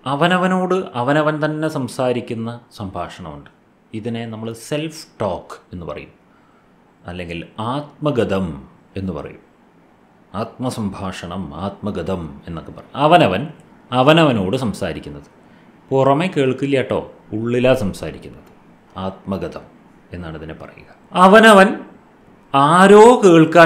അവനവനോട് അവനവൻ തന്നെ സംസാരിക്കുന്ന സംഭാഷണമുണ്ട്. ഇതിനെ നമ്മൾ സെൽഫ് ടോക്ക് എന്ന് പറയും, അല്ലെങ്കിൽ ആത്മഗതം എന്ന് പറയും. ആത്മസംഭാഷണം, ആത്മഗതം എന്നൊക്കെ പറയും. അവനവനോട് സംസാരിക്കുന്നത്. പുറമെ കേൾക്കില്ല കേട്ടോ, ഉള്ളിലാണ് സംസാരിക്കുന്നത്. ആത്മഗതം എന്നാണ് ഇതിനെ പറയുക. അവനവൻ ആരോ കേൾക്കാൻ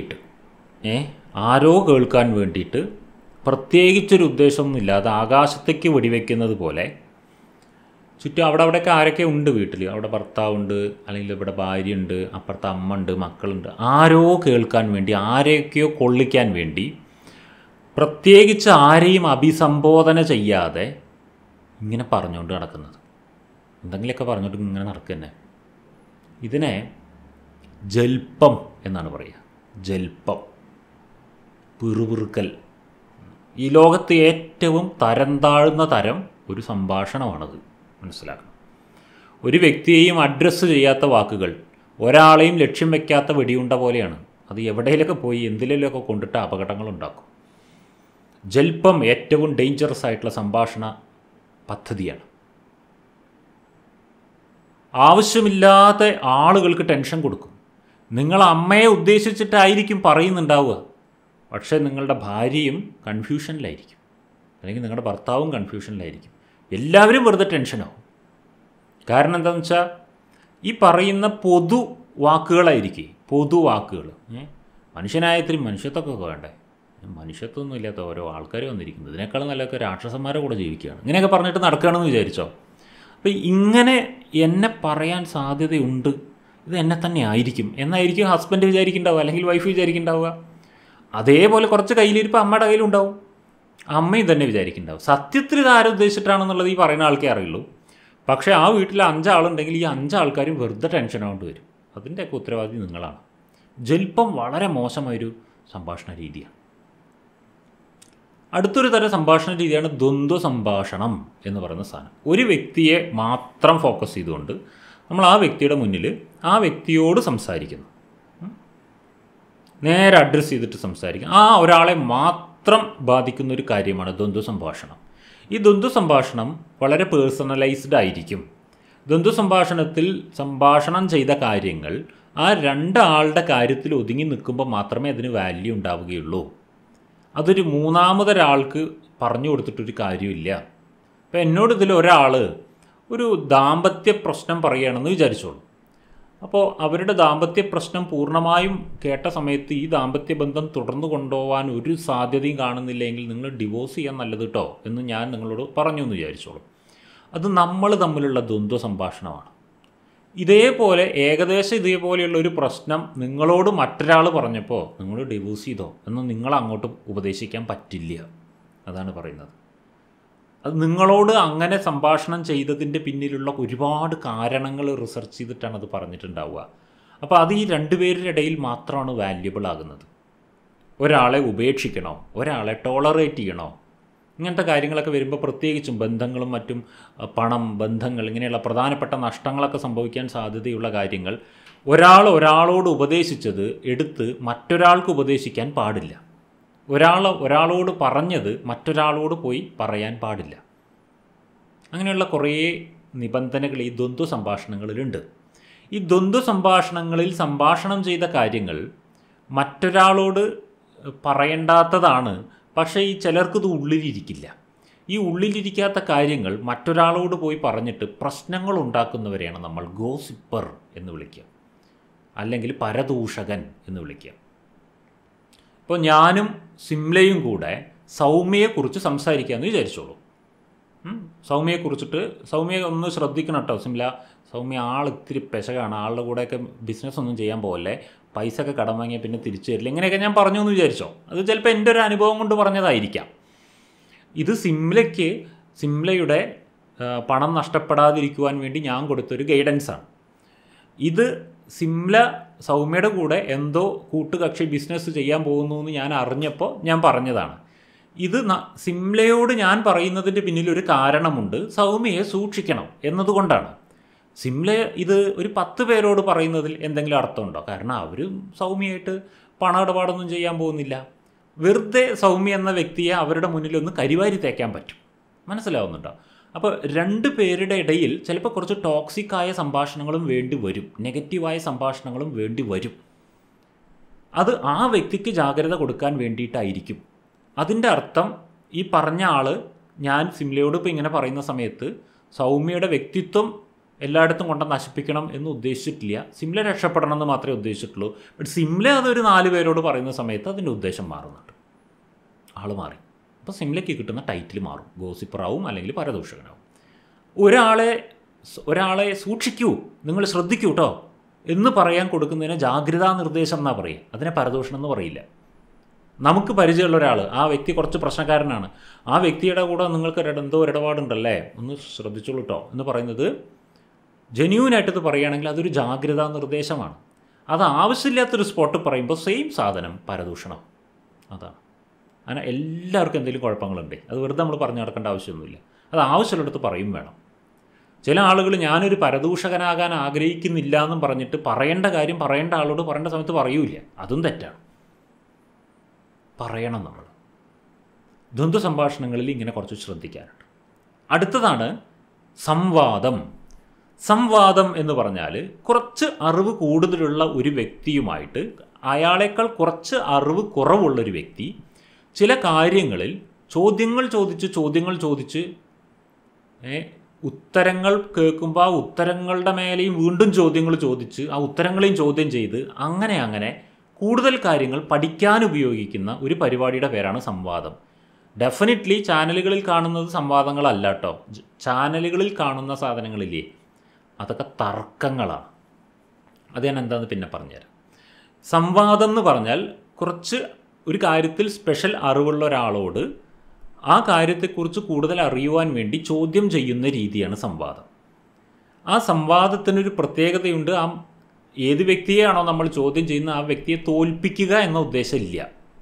വേണ്ടിയിട്ട് പ്രത്യേകിച്ചൊരു ഉദ്ദേശമൊന്നുമില്ലാതെ ആകാശത്തേക്ക് വെടിവെക്കുന്നത് പോലെ ചുറ്റും അവിടെയൊക്കെ ആരൊക്കെ ഉണ്ട് വീട്ടിൽ. അവിടെ ഭർത്താവുണ്ട്, അല്ലെങ്കിൽ ഇവിടെ ഭാര്യയുണ്ട്, അപ്പുറത്ത് അമ്മ ഉണ്ട്, മക്കളുണ്ട്. ആരോ കേൾക്കാൻ വേണ്ടി, ആരെയൊക്കെയോ കൊള്ളിക്കാൻ വേണ്ടി, പ്രത്യേകിച്ച് ആരെയും അഭിസംബോധന ചെയ്യാതെ ഇങ്ങനെ പറഞ്ഞുകൊണ്ട് നടക്കുന്നത്. എന്തെങ്കിലുമൊക്കെ പറഞ്ഞിട്ട് ഇങ്ങനെ നടക്കുക. ഇതിനെ ജൽപ്പം എന്നാണ് പറയുക. ജൽപ്പം, പിറുപിറുക്കൽ. ഈ ലോകത്ത് ഏറ്റവും തരം താഴ്ന്ന തരം ഒരു സംഭാഷണമാണത്. മനസ്സിലാക്കണം. ഒരു വ്യക്തിയെയും അഡ്രസ്സ് ചെയ്യാത്ത വാക്കുകൾ, ഒരാളെയും ലക്ഷ്യം വയ്ക്കാത്ത വെടിയുണ്ട പോലെയാണ്. അത് എവിടെയെങ്കിലൊക്കെ പോയി എന്തിലെങ്കിലുമൊക്കെ കൊണ്ടിട്ട് അപകടങ്ങളുണ്ടാക്കും. ജൽപ്പം ഏറ്റവും ഡേഞ്ചറസ് ആയിട്ടുള്ള സംഭാഷണ പദ്ധതിയാണ്. ആവശ്യമില്ലാതെ ആളുകൾക്ക് ടെൻഷൻ കൊടുക്കും. നിങ്ങൾ അമ്മയെ ഉദ്ദേശിച്ചിട്ടായിരിക്കും പറയുന്നുണ്ടാവുക, പക്ഷേ നിങ്ങളുടെ ഭാര്യയും കൺഫ്യൂഷനിലായിരിക്കും, അല്ലെങ്കിൽ നിങ്ങളുടെ ഭർത്താവും കൺഫ്യൂഷനിലായിരിക്കും. എല്ലാവരും വെറുതെ ടെൻഷനാവും. കാരണം എന്താണെന്ന് വെച്ചാൽ ഈ പറയുന്ന പൊതു വാക്കുകളായിരിക്കും. പൊതു വാക്കുകൾ. മനുഷ്യനായ ഇത്തിരി മനുഷ്യത്വമൊക്കെ വേണ്ടേ? മനുഷ്യത്വമൊന്നും ഇല്ലാത്ത ഓരോ ആൾക്കാർ വന്നിരിക്കുന്നത്. ഇതിനേക്കാളും നല്ലതൊക്കെ രാക്ഷസന്മാരെ കൂടെ ജീവിക്കുകയാണ്. ഇങ്ങനെയൊക്കെ പറഞ്ഞിട്ട് നടക്കുകയാണെന്ന് വിചാരിച്ചോ. അപ്പോൾ ഇങ്ങനെ എന്നെ പറയാൻ സാധ്യതയുണ്ട്, ഇത് എന്നെ തന്നെ ആയിരിക്കും എന്നായിരിക്കും ഹസ്ബൻഡ് വിചാരിക്കുന്നുണ്ടാവുക, അല്ലെങ്കിൽ വൈഫ് വിചാരിക്കുന്നുണ്ടാവുക. അതേപോലെ കുറച്ച് കയ്യിലിരിപ്പോൾ അമ്മയുടെ കയ്യിലുണ്ടാവും, അമ്മയും തന്നെ വിചാരിക്കുന്നുണ്ടാവും. സത്യത്തിൽ ഇത് ആരും ഉദ്ദേശിച്ചിട്ടാണെന്നുള്ളത് ഈ പറയുന്ന ആൾക്കേ അറിയുള്ളൂ. പക്ഷേ ആ വീട്ടിൽ 5 ആളുണ്ടെങ്കിൽ ഈ 5 ആൾക്കാരും വെറുതെ ടെൻഷനാകൊണ്ട് വരും. അതിൻ്റെയൊക്കെ ഉത്തരവാദി നിങ്ങളാണ്. ജൽപ്പം വളരെ മോശമായൊരു സംഭാഷണ രീതിയാണ്. അടുത്തൊരു തരം സംഭാഷണ രീതിയാണ് ദ്വന്ദ്വ സംഭാഷണം എന്ന് പറയുന്ന സാധനം. ഒരു വ്യക്തിയെ മാത്രം ഫോക്കസ് ചെയ്തുകൊണ്ട് നമ്മൾ ആ വ്യക്തിയുടെ മുന്നിൽ ആ വ്യക്തിയോട് സംസാരിക്കുന്നു. നേരെ അഡ്രസ്സ് ചെയ്തിട്ട് സംസാരിക്കും. ആ ഒരാളെ മാത്രം ബാധിക്കുന്ന ഒരു കാര്യമാണ് ദ്വന്ദ്വ സംഭാഷണം. ഈ ദ്വന്ദ്വ സംഭാഷണം വളരെ പേഴ്സണലൈസ്ഡ് ആയിരിക്കും. ദ്വന്ദ്വ സംഭാഷണത്തിൽ സംഭാഷണം ചെയ്ത കാര്യങ്ങൾ ആ 2 ആളുടെ കാര്യത്തിൽ ഒതുങ്ങി നിൽക്കുമ്പോൾ മാത്രമേ അതിന് വാല്യൂ ഉണ്ടാവുകയുള്ളൂ. അതൊരു മൂന്നാമതൊരാൾക്ക് പറഞ്ഞു കൊടുത്തിട്ടൊരു കാര്യമില്ല. അപ്പോൾ എന്നോട് ഇതിൽ ഒരാൾ ഒരു ദാമ്പത്യ പ്രശ്നം പറയുകയാണെന്ന് വിചാരിച്ചോളൂ. അപ്പോൾ അവരുടെ ദാമ്പത്യ പ്രശ്നം പൂർണ്ണമായും കേട്ട സമയത്ത് ഈ ദാമ്പത്യ ബന്ധം തുടർന്ന് കൊണ്ടുപോകാൻ ഒരു സാധ്യതയും കാണുന്നില്ലെങ്കിൽ നിങ്ങൾ ഡിവോഴ്സ് ചെയ്യാൻ നല്ലത് കേട്ടോ എന്ന് ഞാൻ നിങ്ങളോട് പറഞ്ഞു എന്ന് വിചാരിച്ചോളൂ. അത് നമ്മൾ തമ്മിലുള്ള ദ്വന്ദ്വ സംഭാഷണമാണ്. ഏകദേശം ഇതേപോലെയുള്ള ഒരു പ്രശ്നം നിങ്ങളോട് മറ്റൊരാൾ പറഞ്ഞപ്പോൾ നിങ്ങൾ ഡിവോഴ്സ് ചെയ്തോ എന്ന് നിങ്ങളങ്ങോട്ട് ഉപദേശിക്കാൻ പറ്റില്ല. അതാണ് പറയുന്നത്. അത് നിങ്ങളോട് അങ്ങനെ സംഭാഷണം ചെയ്തതിൻ്റെ പിന്നിലുള്ള ഒരുപാട് കാരണങ്ങൾ റിസർച്ച് ചെയ്തിട്ടാണ് അത് പറഞ്ഞിട്ടുണ്ടാവുക. അപ്പോൾ അത് ഈ 2 പേരുടെ ഇടയിൽ മാത്രമാണ് വാല്യുബിൾ ആകുന്നത്. ഒരാളെ ഉപേക്ഷിക്കണോ, ഒരാളെ ടോളറേറ്റ് ചെയ്യണോ, ഇങ്ങനത്തെ കാര്യങ്ങളൊക്കെ വരുമ്പോൾ പ്രത്യേകിച്ചും ബന്ധങ്ങളും മറ്റും പണം, ബന്ധങ്ങൾ, ഇങ്ങനെയുള്ള പ്രധാനപ്പെട്ട നഷ്ടങ്ങളൊക്കെ സംഭവിക്കാൻ സാധ്യതയുള്ള കാര്യങ്ങൾ ഒരാളോട് ഉപദേശിച്ചത് എടുത്ത് മറ്റൊരാൾക്ക് ഉപദേശിക്കാൻ പാടില്ല. ഒരാളോട് പറഞ്ഞത് മറ്റൊരാളോട് പോയി പറയാൻ പാടില്ല. അങ്ങനെയുള്ള കുറേ നിബന്ധനകൾ ഈ ദ്വന്ദ്വ സംഭാഷണങ്ങളിലുണ്ട്. ഈ ദ്വന്ദ്വ സംഭാഷണങ്ങളിൽ സംഭാഷണം ചെയ്ത കാര്യങ്ങൾ മറ്റൊരാളോട് പറയേണ്ടാത്തതാണ്. പക്ഷേ ഈ ചിലർക്കിത് ഉള്ളിലിരിക്കില്ല. ഈ ഉള്ളിലിരിക്കാത്ത കാര്യങ്ങൾ മറ്റൊരാളോട് പോയി പറഞ്ഞിട്ട് പ്രശ്നങ്ങൾ ഉണ്ടാക്കുന്നവരെയാണ് നമ്മൾ ഗോസിപ്പർ എന്ന് വിളിക്കുക, അല്ലെങ്കിൽ പരദൂഷകൻ എന്ന് വിളിക്കുക. ഇപ്പോൾ ഞാനും സിംലയും കൂടെ സൗമ്യയെക്കുറിച്ച് സംസാരിക്കാമെന്ന് വിചാരിച്ചോളൂ. സൗമ്യയെക്കുറിച്ചിട്ട്, സൗമ്യ ഒന്ന് ശ്രദ്ധിക്കണം കേട്ടോ സിംല, സൗമ്യ ഇത്തിരി പെശകാണ്, ആളുടെ കൂടെയൊക്കെ ബിസിനസ് ഒന്നും ചെയ്യാൻ പോകല്ലേ, പൈസ ഒക്കെ കടം വാങ്ങിയാൽ പിന്നെ തിരിച്ചു തരില്ല, ഇങ്ങനെയൊക്കെ ഞാൻ പറഞ്ഞു എന്ന് വിചാരിച്ചോ. അത് ചിലപ്പോൾ എൻ്റെ ഒരു അനുഭവം കൊണ്ട് പറഞ്ഞതായിരിക്കാം. ഇത് സിംലയുടെ പണം നഷ്ടപ്പെടാതിരിക്കുവാൻ വേണ്ടി ഞാൻ കൊടുത്തൊരു ഗൈഡൻസാണ്. ഇത് സൗമ്യയുടെ കൂടെ എന്തോ കൂട്ടുകക്ഷി ബിസിനസ് ചെയ്യാൻ പോകുന്നു എന്ന് ഞാൻ അറിഞ്ഞപ്പോൾ ഞാൻ പറഞ്ഞതാണ്. ഇത് സിംലയോട് ഞാൻ പറയുന്നതിൻ്റെ പിന്നിലൊരു കാരണമുണ്ട്, സൗമ്യയെ സൂക്ഷിക്കണം എന്നതുകൊണ്ടാണ്. സിംല ഇത് ഒരു 10 പേരോട് പറയുന്നതിൽ എന്തെങ്കിലും അർത്ഥമുണ്ടോ? കാരണം അവർ സൗമ്യയായിട്ട് പണമിടപാടൊന്നും ചെയ്യാൻ പോകുന്നില്ല. വെറുതെ സൗമ്യ എന്ന വ്യക്തിയെ അവരുടെ മുന്നിലൊന്ന് കരിവാരി തേക്കാൻ പറ്റും. മനസ്സിലാവുന്നുണ്ടോ? അപ്പോൾ രണ്ട് പേരുടെ ഇടയിൽ ചിലപ്പോൾ കുറച്ച് ടോക്സിക്കായ സംഭാഷണങ്ങളും വേണ്ടി വരും, നെഗറ്റീവായ സംഭാഷണങ്ങളും വേണ്ടി വരും. അത് ആ വ്യക്തിക്ക് ജാഗ്രത കൊടുക്കാൻ വേണ്ടിയിട്ടായിരിക്കും. അതിൻ്റെ അർത്ഥം ഈ പറഞ്ഞ ആൾ, ഞാൻ സിംലയോട് ഇപ്പോൾ ഇങ്ങനെ പറയുന്ന സമയത്ത് സൗമ്യയുടെ വ്യക്തിത്വം എല്ലായിടത്തും കൊണ്ട് നശിപ്പിക്കണം എന്ന് ഉദ്ദേശിച്ചിട്ടില്ല. സിംല രക്ഷപ്പെടണം എന്ന് മാത്രമേ ഉദ്ദേശിച്ചിട്ടുള്ളൂ. ബട്ട് സിംല അതൊരു 4 പേരോട് പറയുന്ന സമയത്ത് അതിൻ്റെ ഉദ്ദേശം മാറുന്നുണ്ട്. ആൾ മാറി. അപ്പോൾ സിംലയ്ക്ക് കിട്ടുന്ന ടൈറ്റിൽ മാറും, ഗോസിപ്പറാവും അല്ലെങ്കിൽ പരദൂഷകനാവും. ഒരാളെ സൂക്ഷിക്കൂ, നിങ്ങൾ ശ്രദ്ധിക്കൂ കേട്ടോ എന്ന് പറയാൻ കൊടുക്കുന്നതിന് ജാഗ്രതാ നിർദ്ദേശം എന്നാണ് പറയുക, അതിനെ പരദൂഷണം എന്ന് പറയില്ല. നമുക്ക് പരിചയമുള്ള ഒരാൾ, ആ വ്യക്തി കുറച്ച് പ്രശ്നക്കാരനാണ്, ആ വ്യക്തിയുടെ കൂടെ നിങ്ങൾക്ക് എന്തോ ഇടപാടുണ്ടല്ലേ, ഒന്ന് ശ്രദ്ധിച്ചോളൂ കേട്ടോ എന്ന് പറയുന്നത് ജെന്യൂനായിട്ടത് പറയുകയാണെങ്കിൽ അതൊരു ജാഗ്രതാ നിർദ്ദേശമാണ്. അത് ആവശ്യമില്ലാത്തൊരു സ്പോട്ട് പറയുമ്പോൾ സെയിം സാധനം പരദൂഷണം. അതാണ്. അങ്ങനെ എല്ലാവർക്കും എന്തെങ്കിലും കുഴപ്പങ്ങളുണ്ട്, അത് വെറുതെ നമ്മൾ പറഞ്ഞു നടക്കേണ്ട ആവശ്യമൊന്നുമില്ല. അത് ആവശ്യമുള്ളിടത്ത് പറയും വേണം. ചില ആളുകൾ ഞാനൊരു പരദൂഷകനാകാൻ ആഗ്രഹിക്കുന്നില്ല എന്നും പറഞ്ഞിട്ട് പറയേണ്ട കാര്യം പറയേണ്ട ആളോട് പറയേണ്ട സമയത്ത് പറയൂല, അതും തെറ്റാണ്. പറയണം. നമ്മൾ ദ്വന്ദ്വ സംഭാഷണങ്ങളിൽ ഇങ്ങനെ കുറച്ച് ശ്രദ്ധിക്കാനുണ്ട്. അടുത്തതാണ് സംവാദം. സംവാദം എന്ന് പറഞ്ഞാൽ കുറച്ച് അറിവ് കൂടുതലുള്ള ഒരു വ്യക്തിയുമായിട്ട് അയാളേക്കാൾ കുറച്ച് അറിവ് കുറവുള്ളൊരു വ്യക്തി ചില കാര്യങ്ങളിൽ ചോദ്യങ്ങൾ ചോദിച്ച് ഉത്തരങ്ങൾ കേൾക്കുമ്പോൾ ആ ഉത്തരങ്ങളുടെ മേലെയും വീണ്ടും ചോദ്യങ്ങൾ ചോദിച്ച് ആ ഉത്തരങ്ങളെയും ചോദ്യം ചെയ്ത് അങ്ങനെ കൂടുതൽ കാര്യങ്ങൾ പഠിക്കാൻ ഉപയോഗിക്കുന്ന ഒരു പരിപാടിയുടെ പേരാണ് സംവാദം. ഡെഫിനറ്റ്ലി ചാനലുകളിൽ കാണുന്നത് സംവാദങ്ങളല്ല കേട്ടോ. ചാനലുകളിൽ കാണുന്ന സാധനങ്ങളില്ലേ, അതൊക്കെ തർക്കങ്ങളാണ്. അത് ഞാൻ എന്താണെന്ന് പിന്നെ പറഞ്ഞുതരാം. സംവാദം എന്ന് പറഞ്ഞാൽ കുറച്ച് ഒരു കാര്യത്തിൽ സ്പെഷ്യൽ അറിവുള്ള ഒരാളോട് ആ കാര്യത്തെക്കുറിച്ച് കൂടുതൽ അറിയുവാൻ വേണ്ടി ചോദ്യം ചെയ്യുന്ന രീതിയാണ് സംവാദം. ആ സംവാദത്തിനൊരു പ്രത്യേകതയുണ്ട്. ഏത് വ്യക്തിയെയാണോ നമ്മൾ ചോദ്യം ചെയ്യുന്ന ആ വ്യക്തിയെ തോൽപ്പിക്കുക എന്ന ഉദ്ദേശമില്ല.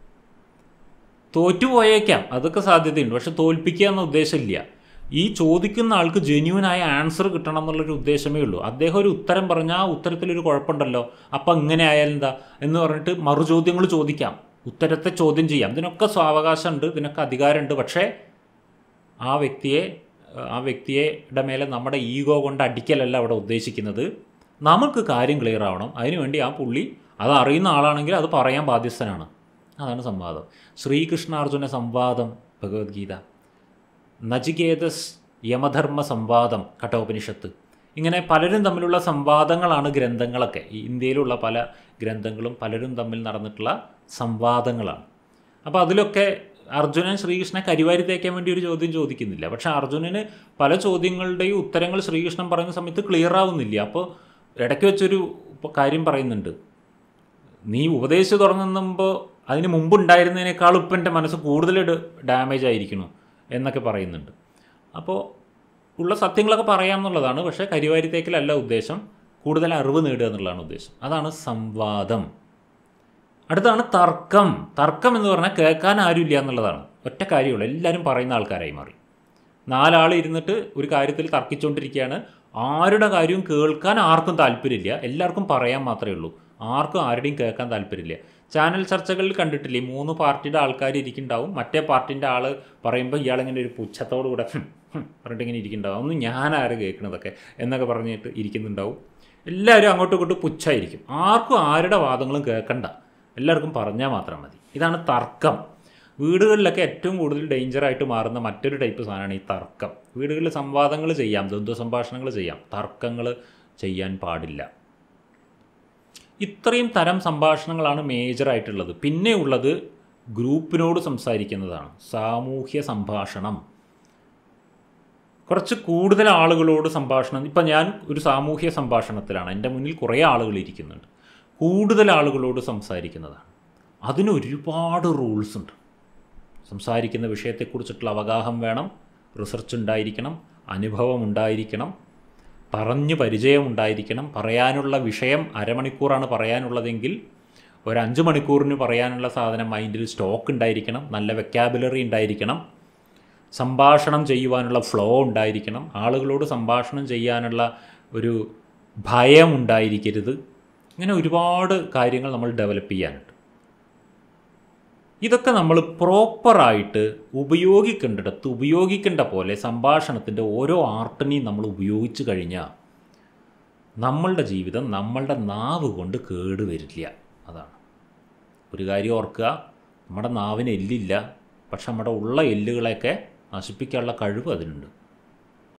തോറ്റുപോയേക്കാം, അതൊക്കെ സാധ്യതയുണ്ട്, പക്ഷെ തോൽപ്പിക്കുക എന്ന ഉദ്ദേശമില്ല. ഈ ചോദിക്കുന്ന ആൾക്ക് ജെന്യൂനായ ആൻസർ കിട്ടണം എന്നുള്ളൊരു ഉദ്ദേശമേ ഉള്ളൂ. അദ്ദേഹം ഒരു ഉത്തരം പറഞ്ഞാൽ ആ ഉത്തരത്തിലൊരു കുഴപ്പമുണ്ടല്ലോ, അപ്പം ഇങ്ങനെ ആയാലെന്താ എന്ന് പറഞ്ഞിട്ട് മറുചോദ്യങ്ങൾ ചോദിക്കാം, ഉത്തരത്തെ ചോദ്യം ചെയ്യാം. ഇതിനൊക്കെ സ്വാവകാശമുണ്ട്, ഇതിനൊക്കെ അധികാരമുണ്ട്. പക്ഷേ ആ വ്യക്തിയുടെ മേലെ നമ്മുടെ ഈഗോ കൊണ്ട് അടിക്കലല്ല അവിടെ ഉദ്ദേശിക്കുന്നത്. നമുക്ക് കാര്യം ക്ലിയർ ആവണം, അതിനുവേണ്ടി ആ പുള്ളി അത് അറിയുന്ന ആളാണെങ്കിൽ അത് പറയാൻ ബാധ്യസ്ഥനാണ്. അതാണ് സംവാദം. ശ്രീകൃഷ്ണാർജുന സംവാദം ഭഗവത്ഗീത, നചികേതസ് യമധർമ്മ സംവാദം കഠോപനിഷത്ത്. ഇങ്ങനെ പലരും തമ്മിലുള്ള സംവാദങ്ങളാണ് ഗ്രന്ഥങ്ങളൊക്കെ. ഈ ഇന്ത്യയിലുള്ള പല ഗ്രന്ഥങ്ങളും പലരും തമ്മിൽ നടന്നിട്ടുള്ള സംവാദങ്ങളാണ്. അപ്പോൾ അതിലൊക്കെ അർജുനൻ ശ്രീകൃഷ്ണനെ കരിവാരി തേക്കാൻ വേണ്ടി ഒരു ചോദ്യം ചോദിക്കുന്നില്ല. പക്ഷേ അർജുനന് പല ചോദ്യങ്ങളുടെയും ഉത്തരങ്ങൾ ശ്രീകൃഷ്ണൻ പറയുന്ന സമയത്ത് ക്ലിയർ ആവുന്നില്ല. അപ്പോൾ ഇടയ്ക്ക് വെച്ചൊരു കാര്യം പറയുന്നുണ്ട്, നീ ഉപദേശിച്ച് തുടങ്ങുമ്പോൾ അതിന് മുമ്പുണ്ടായിരുന്നതിനേക്കാളും ഇപ്പം എൻ്റെ മനസ്സ് കൂടുതൽ ഡാമേജ് ആയിരിക്കണം എന്നൊക്കെ പറയുന്നുണ്ട്. അപ്പോൾ ഉള്ള സത്യങ്ങളൊക്കെ പറയാമെന്നുള്ളതാണ്, പക്ഷേ കരിവാരി തേക്കലല്ല ഉദ്ദേശം, കൂടുതൽ അറിവ് നേടുക എന്നുള്ളതാണ് ഉദ്ദേശം. അതാണ് സംവാദം. അടുത്താണ് തർക്കം. തർക്കം എന്ന് പറഞ്ഞാൽ കേൾക്കാൻ ആരുമില്ല എന്നുള്ളതാണ്. ഒറ്റ കാര്യമുള്ളൂ, എല്ലാവരും പറയുന്ന ആൾക്കാരായി മാറി. 4 ആൾ ഇരുന്നിട്ട് ഒരു കാര്യത്തിൽ തർക്കിച്ചുകൊണ്ടിരിക്കുകയാണ്. ആരുടെ കാര്യവും കേൾക്കാൻ ആർക്കും താല്പര്യമില്ല, എല്ലാവർക്കും പറയാൻ മാത്രമേ ഉള്ളൂ, ആർക്കും ആരുടെയും കേൾക്കാൻ താല്പര്യമില്ല. ചാനൽ ചർച്ചകളിൽ കണ്ടിട്ടില്ലേ, 3 പാർട്ടിയുടെ ആൾക്കാർ ഇരിക്കുന്നുണ്ടാവും, മറ്റേ പാർട്ടിൻ്റെ ആൾ പറയുമ്പോൾ ഇയാളിങ്ങനെ ഒരു പുച്ഛത്തോടു കൂടെ പറഞ്ഞിട്ട് ഇങ്ങനെ ഇരിക്കുന്നുണ്ടാവും, ഒന്നും ഞാനാരും കേൾക്കണതൊക്കെ എന്നൊക്കെ പറഞ്ഞിട്ട് ഇരിക്കുന്നുണ്ടാവും. എല്ലാവരും അങ്ങോട്ടും ഇങ്ങോട്ടും പുച്ഛമായിരിക്കും, ആർക്കും ആരുടെ വാദങ്ങളും കേൾക്കണ്ട, എല്ലാവർക്കും പറഞ്ഞാൽ മാത്രം മതി. ഇതാണ് തർക്കം. വീടുകളിലൊക്കെ ഏറ്റവും കൂടുതൽ ഡേഞ്ചറായിട്ട് മാറുന്ന മറ്റൊരു ടൈപ്പ് സാധനമാണ് ഈ തർക്കം. വീടുകളിൽ സംവാദങ്ങൾ ചെയ്യാം, ദ്വന്ദ്വ സംഭാഷണങ്ങൾ ചെയ്യാം, തർക്കങ്ങൾ ചെയ്യാൻ പാടില്ല. ഇത്രയും തരം സംഭാഷണങ്ങളാണ് മേജറായിട്ടുള്ളത്. പിന്നെ ഉള്ളത് ഗ്രൂപ്പിനോട് സംസാരിക്കുന്നതാണ്, സാമൂഹ്യ സംഭാഷണം. കുറച്ച് കൂടുതൽ ആളുകളോട് സംഭാഷണം. ഇപ്പം ഞാൻ ഒരു സാമൂഹ്യ സംഭാഷണത്തിലാണ്, എൻ്റെ മുന്നിൽ കുറേ ആളുകൾ ഇരിക്കുന്നുണ്ട്, കൂടുതൽ ആളുകളോട് സംസാരിക്കുന്നതാണ്. അതിന് ഒരുപാട് റൂൾസ് ഉണ്ട്. സംസാരിക്കുന്ന വിഷയത്തെക്കുറിച്ചിട്ടുള്ള അവഗാഹം വേണം, റിസർച്ച് ഉണ്ടായിരിക്കണം, അനുഭവം ഉണ്ടായിരിക്കണം, പറഞ്ഞു പരിചയമുണ്ടായിരിക്കണം. പറയാനുള്ള വിഷയം അരമണിക്കൂറാണ് പറയാനുള്ളതെങ്കിൽ ഒരു 5 മണിക്കൂറിന് പറയാനുള്ള സാധനം മൈൻഡിൽ സ്റ്റോക്ക് ഉണ്ടായിരിക്കണം, നല്ല വെക്കാബുലറി ഉണ്ടായിരിക്കണം, സംഭാഷണം ചെയ്യുവാനുള്ള ഫ്ലോ ഉണ്ടായിരിക്കണം, ആളുകളോട് സംഭാഷണം ചെയ്യാനുള്ള ഒരു ഭയം ഉണ്ടായിരിക്കരുത്. ഇങ്ങനെ ഒരുപാട് കാര്യങ്ങൾ നമ്മൾ ഡെവലപ്പ് ചെയ്യാനുണ്ട്. ഇതൊക്കെ നമ്മൾ പ്രോപ്പറായിട്ട് ഉപയോഗിക്കേണ്ടിടത്ത് ഉപയോഗിക്കേണ്ട പോലെ സംഭാഷണത്തിൻ്റെ ഓരോ ആർട്ടിനെയും നമ്മൾ ഉപയോഗിച്ച് കഴിഞ്ഞാൽ നമ്മളുടെ ജീവിതം നമ്മളുടെ നാവ് കൊണ്ട് കേടുവരില്ല. അതാണ് ഒരു കാര്യം ഓർക്കുക, നമ്മുടെ നാവിന് എല്ലില്ല, പക്ഷെ നമ്മുടെ ഉള്ള എല്ലുകളെയൊക്കെ നശിപ്പിക്കാനുള്ള കഴിവ് അതിനുണ്ട്.